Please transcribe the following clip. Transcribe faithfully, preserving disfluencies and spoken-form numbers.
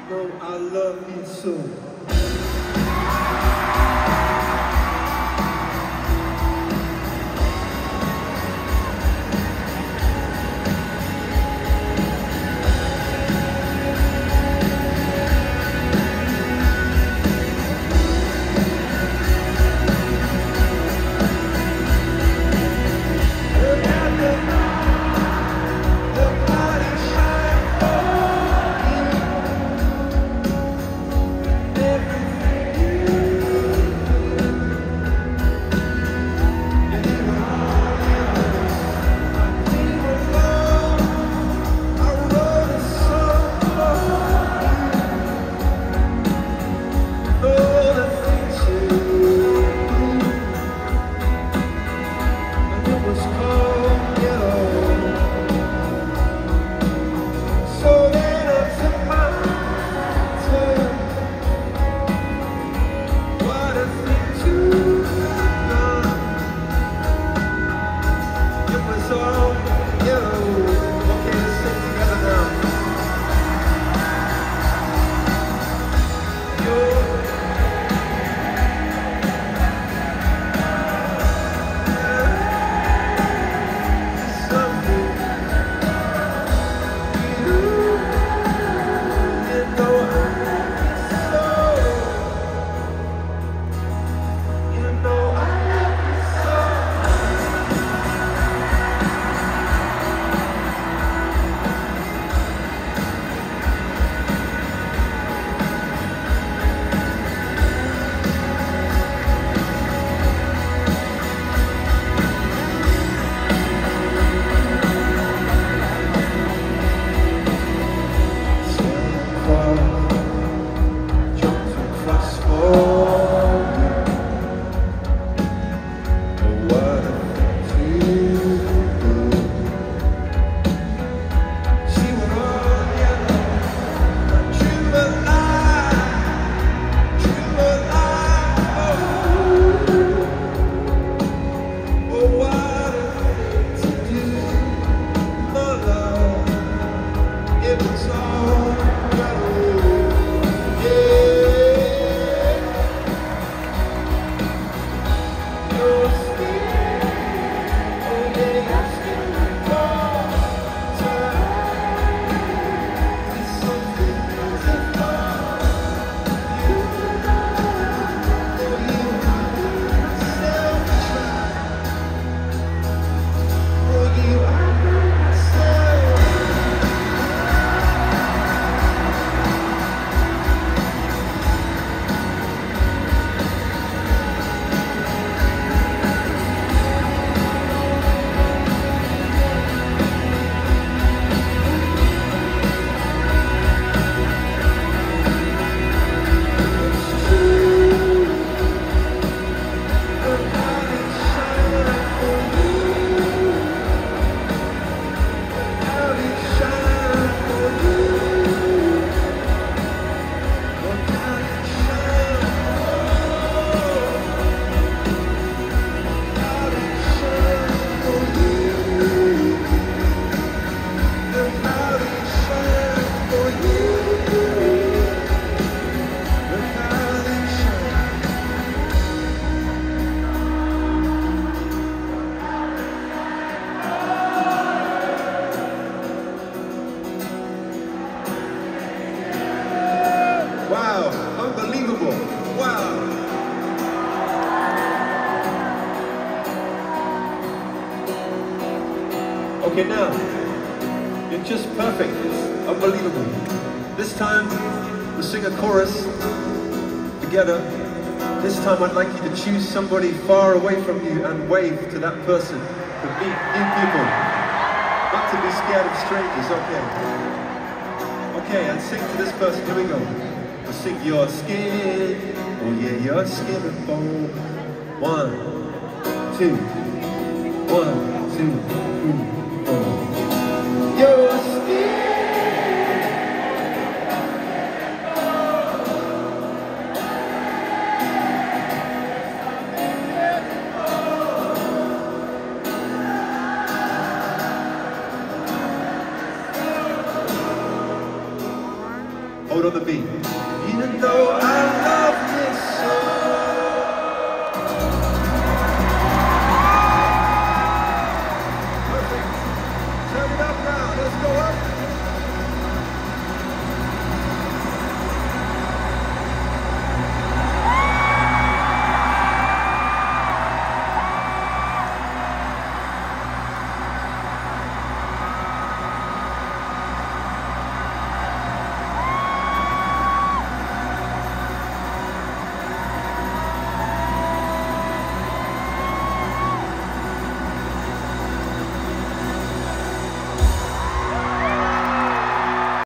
know I love you so. Okay, now, you're just perfect. It's unbelievable. This time, we'll sing a chorus together. This time, I'd like you to choose somebody far away from you and wave to that person to meet new people. Not to be scared of strangers, okay? Okay, and sing to this person. Here we go. We'll sing Your Skin. Oh yeah, your skin and bone. One, two. One, two, three. Your skin. hold on the beat. Even though I love